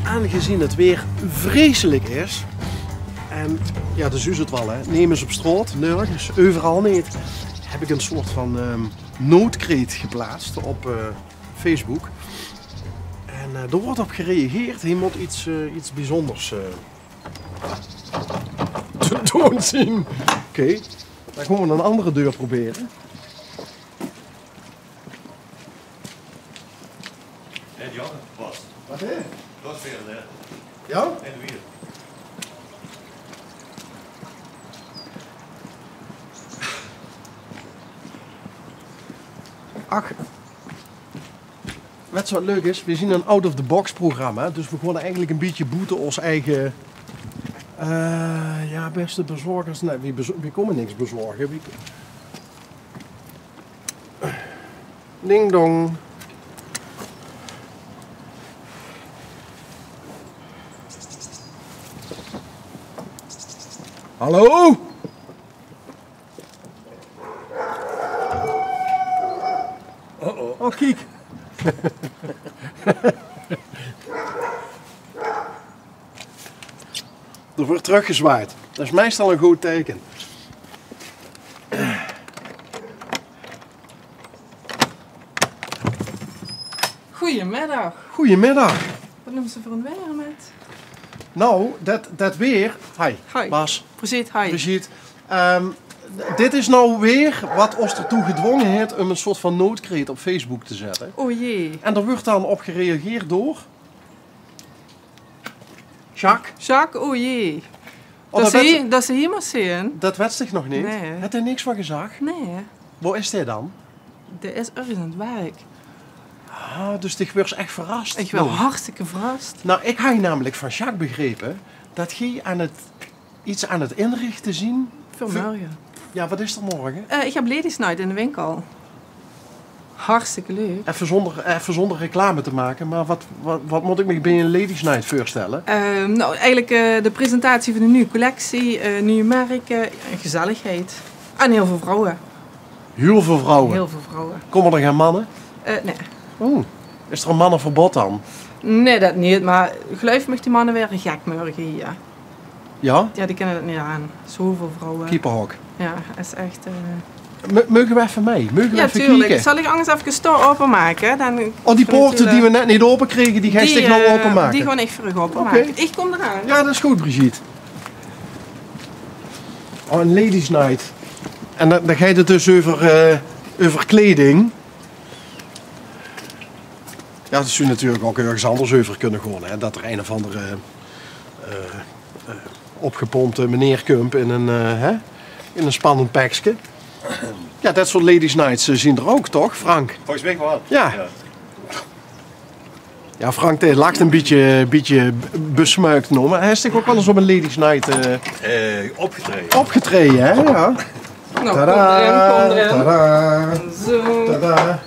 aangezien het weer vreselijk is. En ja, dus is het wel, hè. Neem eens op straat, nergens, overal niet. Heb ik een soort van noodkreet geplaatst op Facebook. En er wordt op gereageerd. Hij moet iets bijzonders toonzien. Oké, dan gaan we een andere deur proberen. En die had het gepast. Wat is? Dat is weer hè? Ja? En de wiel. Ach. Weet je wat leuk is? We zien een out-of-the-box programma. Dus we gaan eigenlijk een beetje boeten ons eigen... ja, beste bezorgers. Nee, wie komen niks bezorgen? Ding dong. Hallo? Oh, kijk. Er wordt teruggezwaaid. Dat is meestal een goed teken. Goedemiddag. Goedemiddag. Wat noemen ze voor een weer met? Nou, dat weer... Hi, Hi. Bas. Precies, hi. Brigitte. Dit is nou weer wat ons ertoe gedwongen heeft om een soort van noodkreet op Facebook te zetten. Oh jee. En er wordt dan op gereageerd door... Jacques. Jacques, oh jee. Oh, Dat ze hier maar zien. Dat wist ik nog niet. Nee. Heb je niks van gezegd? Nee, Waar is hij dan? dat is ergens aan het werk. Ah, dus ik werd echt verrast. Ik ben hartstikke verrast. Nou, ik had namelijk van Jacques begrepen dat hij iets aan het inrichten zien. Vanmorgen. Ja, wat is er morgen? Ik heb Ladies Night in de winkel. Hartstikke leuk. Even zonder reclame te maken, maar wat moet ik me bij een Ladies Night voorstellen? Nou, eigenlijk de presentatie van de nieuwe collectie, nieuwe merken, gezelligheid. En heel veel vrouwen. Heel veel vrouwen. Heel veel vrouwen. Komen er geen mannen? Nee. Oeh, is er een mannenverbod dan? Nee, dat niet. Maar geloof me, die mannen weer gek morgen hier. Ja? Ja, die kennen het niet aan. Zoveel vrouwen. Keeperhok. Ja, is echt... Mogen we even mee? Mogen we Ja, even tuurlijk. kijken? Zal ik anders even de store openmaken? Dan Oh, die poorten die we net niet open kregen, die ga je stik nou openmaken? Die gewoon echt voor u openmaken. Oké. Ik kom eraan. Ja, dat is goed, Brigitte. Oh, een Ladies Night. En dan ga je het dus over kleding. Ja, dat zou natuurlijk ook ergens anders over kunnen gaan. Hè? Dat er een of andere opgepompte meneer komt in een spannend pakje. Ja, dat soort Ladies Nights zien er ook, toch, Frank? Volgens mij wel. Ja. Ja, Frank lacht een beetje besmuikt nog, maar hij is toch ook wel eens op een Ladies Night Opgetreden. opgetreden, hè? Ja. Nou, Tadaa, kom erin. tadaa, Zo. tadaa.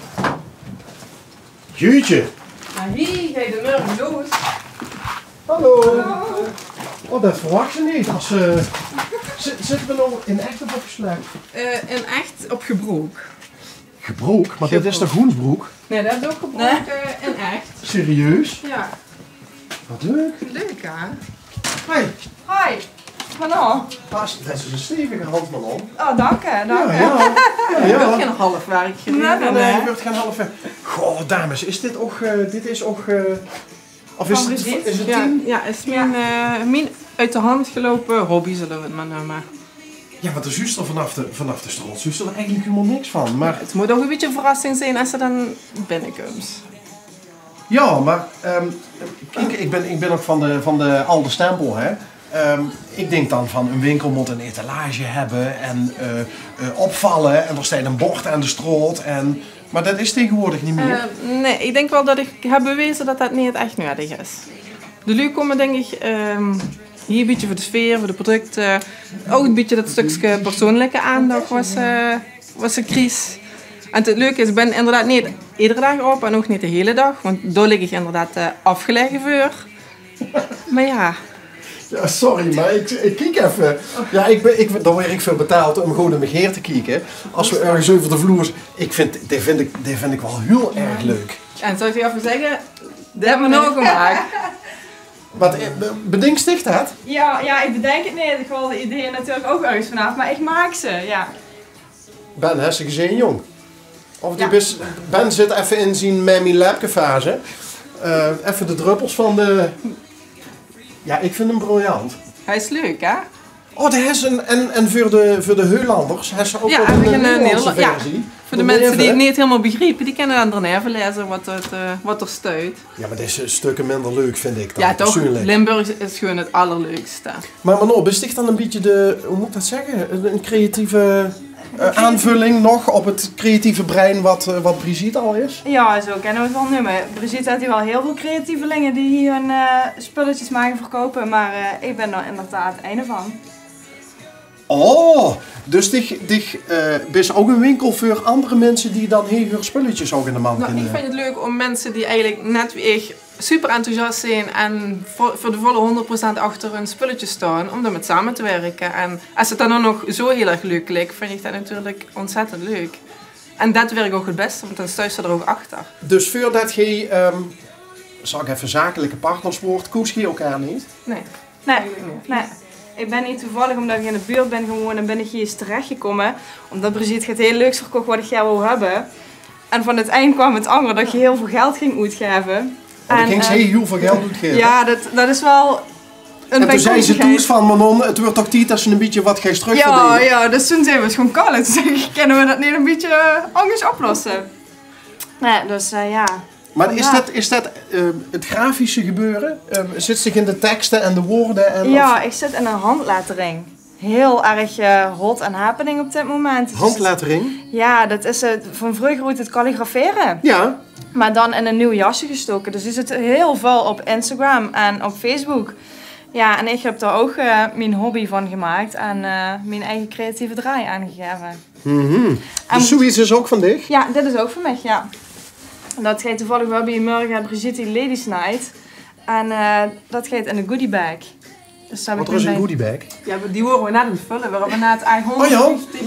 Jeetje. Nou, hier ga je de morgen los. Hallo. Oh, dat verwacht je niet. Zitten we nou in echt of op geslecht? En echt op gebroek. Gebroek? Maar dit is toch groensbroek? Nee, dat is ook gebroek en echt. Serieus? Ja. Wat leuk. Leuk, hè? Hoi. Hi. Hallo. Pas, dat is een stevige handman om. Oh, dank je. Dank je. Ja. Ik heb geen half werk gedaan. Nee, je wordt geen half... Goh, dames, is dit ook... dit is ook... of is het 10? Ja, is mijn uit de hand gelopen hobby, zullen we het maar noemen. Ja, maar de zuster vanaf de straat zuster er eigenlijk helemaal niks van. Maar Het moet ook een beetje een verrassing zijn als ze dan binnenkomt. ja, maar kijk, ik ben ook van de oude stempel, hè. Ik denk dan van een winkel moet een etalage hebben en opvallen en er staat een bord aan de straat. Maar dat is tegenwoordig niet meer. Nee, ik denk wel dat ik heb bewezen dat dat niet echt nodig is. De lui komen denk ik hier een beetje voor de sfeer, voor de producten. Ook een beetje dat stukje persoonlijke aandacht was een crisis. En het leuke is, ik ben inderdaad niet iedere dag op en ook niet de hele dag. Want daar lig ik inderdaad afgelegen voor. Maar ja. Ja, sorry, maar ik kijk even. Ja, daar word ik veel betaald om gewoon naar mijn geer te kijken. Als we ergens over de vloer... Die vind ik wel heel erg leuk. En zou ik je even zeggen, dat hebben we nou gemaakt. Wat bedenkt zich dat? Ja, ik bedenk het niet. Ik haal de ideeën natuurlijk ook uit vanaf, maar ik maak ze, ja. Ben, heb je gezien, jong? Of die Ja. Ben zit even in zijn Mammy Labke fase. Even de druppels van de... Ja, ik vind hem briljant. Hij is leuk, hè? Oh, dat is en voor de Heulanders heeft ze ook Ja, nog heb ik een een Nederlandse ja. versie. Voor de mensen die het niet helemaal begrijpen, die kunnen dan even lezen wat er stuit. Ja, maar dat is stukken minder leuk, vind ik dan, Ja, toch? persoonlijk. Limburg is gewoon het allerleukste. Maar nou, besticht dan een beetje hoe moet ik dat zeggen? Een creatieve aanvulling nog op het creatieve brein wat Brigitte al is? Ja, zo kennen we het wel noemen. Brigitte heeft hier wel heel veel creatievelingen die hier hun spulletjes maken verkopen, maar ik ben er inderdaad een van. Oh, dus dit is ook een winkel voor andere mensen die dan heel veel spulletjes ook in de man Nou, ik kunnen... vind het leuk om mensen die eigenlijk net wie ik super enthousiast zijn en voor de volle 100% achter hun spulletjes staan, om daarmee samen te werken. En als het dan ook nog zo heel erg leuk lijkt, vind ik dat natuurlijk ontzettend leuk. En dat werkt ook het beste, want dan sta je er ook achter. Dus voordat je, zal ik even zakelijke partners wordt, koes je elkaar niet? Nee. Nee, Eigenlijk niet. nee. Ik ben niet toevallig, omdat ik in de buurt ben gewoond en ben ik hier eens terechtgekomen. Omdat Brigitte het heel leuks verkocht wat ik jij wil hebben. En van het eind kwam het andere dat je heel veel geld ging uitgeven. Want ik ging ze heel veel geld uitgeven. Ja, dat is wel een En toen zei ze bijkomstigheid. toes van Manon, het wordt toch tijd dat ze een beetje wat geest terugverdelen. Ja, dus toen zijn we het gewoon kallen. Toen zei ik, kunnen we dat niet een beetje anders oplossen? Nee, dus ja. Maar is dat het grafische gebeuren? Zit zich in de teksten en de woorden? En Ja, ik zit in een handlettering. Heel erg hot en happening op dit moment. Dus handlettering? ja, dat is van vroeger uit het kalligraferen. Ja. Maar dan in een nieuw jasje gestoken. Dus die zit heel veel op Instagram en op Facebook. Ja, en ik heb daar ook mijn hobby van gemaakt en mijn eigen creatieve draai aangegeven. Dus zoiets is ook van dich? Ja, dit is ook voor mij, ja. Dat gaat toevallig wel bij morgen Brigitte Ladies Night. En dat gaat in een goodie bag. Dus daar heb Wat ik er is nu een bij- goodie bag? Ja, die horen we net aan het vullen. We hebben net eigenlijk Oh ja?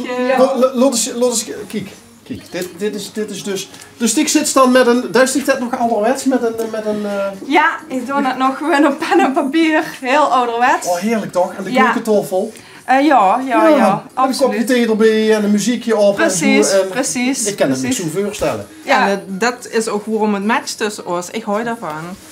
150... Laat eens, kijk. Dit is dus... Dus ik zit dan met een... Daar zit dat nog ouderwets met een Ja, ik doe dat nog gewoon op pen en papier. Heel ouderwets. oh, heerlijk toch? En de Ja. keukentoffel. Ja, Met een kopje absoluut. thee erbij en een muziekje op. Precies, en zo, en precies. Ik kan het me precies. zo voorstellen. Ja, Ja. dat is ook waarom het match tussen ons. Ik hou daarvan.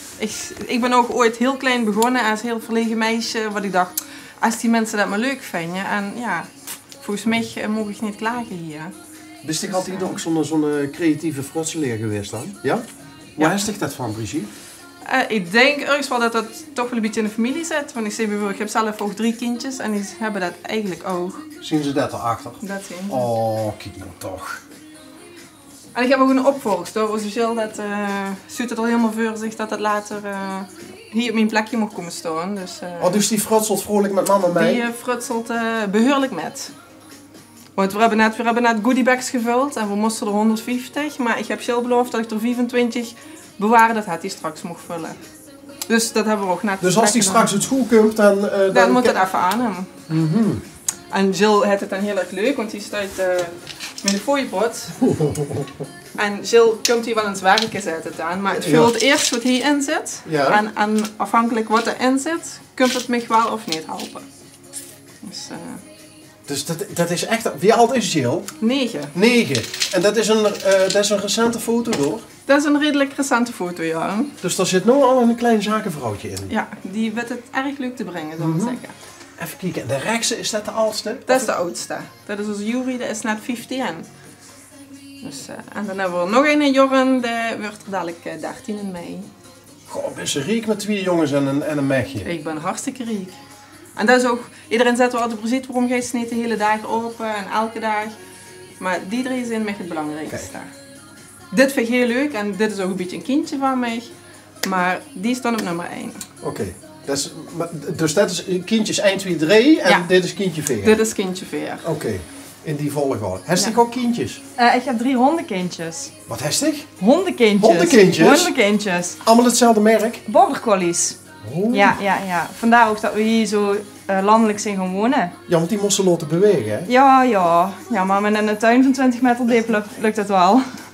Ik ben ook ooit heel klein begonnen als heel verlegen meisje. Wat ik dacht, als die mensen dat maar leuk vinden. En ja, volgens mij mag ik niet klagen hier. Wist ik altijd ook zo'n creatieve frotseleer geweest dan? Ja? Waar is dat van, Brigitte? Ik denk ergens wel dat dat toch wel een beetje in de familie zit. Want ik heb zelf ook 3 kindjes en die hebben dat eigenlijk ook. Zien ze dat erachter? Dat zien ze. Oh, kijk nou toch. En ik heb ook een opvolgster, officieel dat ziet het al helemaal voor zich dat het later hier op mijn plekje mag komen staan. Dus, Oh, dus die frotselt vrolijk met mama mee? die frutselt behoorlijk met. Want we hebben net goodiebags gevuld en we moesten er 150, maar ik heb Jill beloofd dat ik er 25 bewaar dat hij straks mocht vullen. Dus dat hebben we ook net Dus als die gedaan. straks uit school komt, Dan moet het even aan hem. En Jill heeft het dan heel erg leuk, want die staat met een fooiepot. En Jill komt hier wel eens werken, zet het aan. Maar het vult eerst wat hierin zit. Ja. En afhankelijk wat erin zit, kunt het mij wel of niet helpen. Dus Dus dat is echt... Wie oud is Jill? 9. 9. En dat is een recente foto door. Dat is een redelijk recente foto, ja. Dus daar zit nu al een klein zakenvrouwtje in. Ja, die weet het erg leuk te brengen, zou ik zeggen. Even kijken. De rechtse, is dat de oudste? Dat is de oudste. Dat is onze Jury, dat is net 15. Dus, en dan hebben we nog een Jorren, die wordt er dadelijk 13 in mei. Goh, ben ze riek met 2 jongens en een meisje. Ik ben hartstikke riek. En dat is ook, iedereen zet wel altijd Brigitte, waarom ga je niet de hele dag open en elke dag. Maar die 3 zijn mij het belangrijkste. Dit vind ik heel leuk en dit is ook een beetje een kindje van mij. Maar die staat op nummer 1. Oké. Dus dat is kindjes 1, 2, 3 en Ja. dit is kindje 4. Dit is kindje 4. Oké. In die volgorde. Heeft Ja. ook kindjes? Ik heb 3 hondenkindjes. Wat heeft ik? Hondenkindjes? Hondenkindjes? Hondenkindjes. Allemaal hetzelfde merk? Border collies. Oh. Ja. Vandaar ook dat we hier zo landelijk zijn gaan wonen. Ja, want die moesten laten bewegen, hè? Ja, maar in een tuin van 20 meter diep lukt het wel.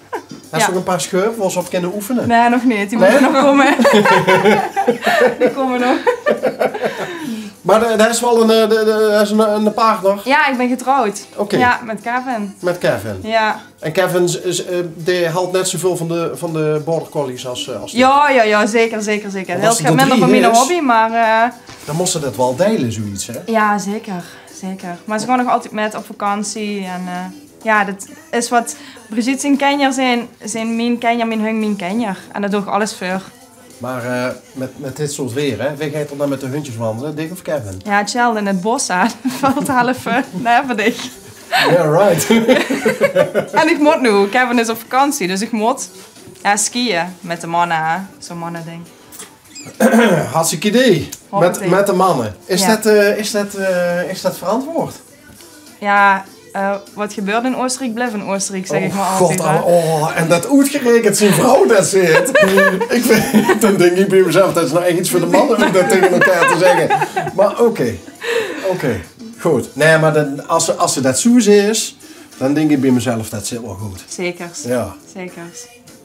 Heb je nog een paar scheuren waar ze op kunnen oefenen? Nee, nog niet. Die moeten nog komen. Die komen nog. Maar dat is wel een partner. Ja, ik ben getrouwd. Oké. Ja, met Kevin. Met Kevin. Ja. En Kevin die haalt net zoveel van de border collies als die. Ja, zeker. Want Heel als het gaat minder er van 3 mijn is- hobby, maar Dan moest ze dat wel delen, zoiets, hè? ja, zeker. Maar ze gaan nog altijd met op vakantie. En ja, dat is wat Brigitte en Kenjer zijn mijn Kenjer, mijn hung, mijn Kenjer. En daar doe ik alles voor. Maar met dit soort weer, hè? Wie gaat er dan met de hondjes wandelen? Dick of Kevin? Ja, chill in het bos aan. Valt half nevendig. Ja, right. En ik moet nu. Kevin is op vakantie, dus ik moet skiën met de mannen. Hè. Zo'n mannen ding. Hartstikke idee. Hoppatee. Met de mannen. Is Ja. dat verantwoord? Ja, wat gebeurt in Oostenrijk, blijft in Oostenrijk, zeg ik maar altijd. God, hè. en dat uitgerekend zijn vrouw dat zit. Dan denk ik bij mezelf, dat is nou echt iets voor de mannen om dat tegen elkaar te zeggen. Maar oké. Goed. Nee, maar als ze dat zoes is, dan denk ik bij mezelf, dat zit wel goed. Zekers. Ja. Zekers.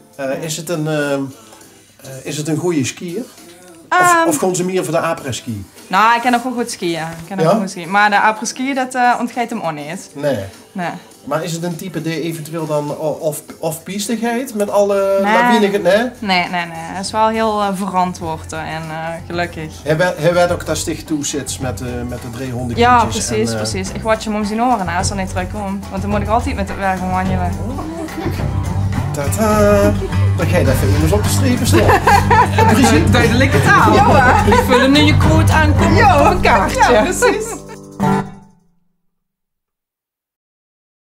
Is het een goede skier? Of gewoon ze meer voor de après-ski? Nou, ik kan nog wel goed skiën. Maar de après-ski, dat ontgeet hem ook niet. Nee. Nee. Maar is het een type die eventueel dan off-pistigheid met alle Nee. lawine? Nee? Nee. Het is wel heel verantwoord en gelukkig. Hij werd ook daar sticht toe zit met de 300 Ja, kindjes precies. Ik watch hem om zijn oren als er niet terugkomt. Want dan moet ik altijd met het werk gaan wandelen. Tada! Dan ga je daar even immers op de strepen staan. Brigitte, Duidelijke taal. Ja, ik vul nu je quote aankomen op een kaartje. Ja, precies.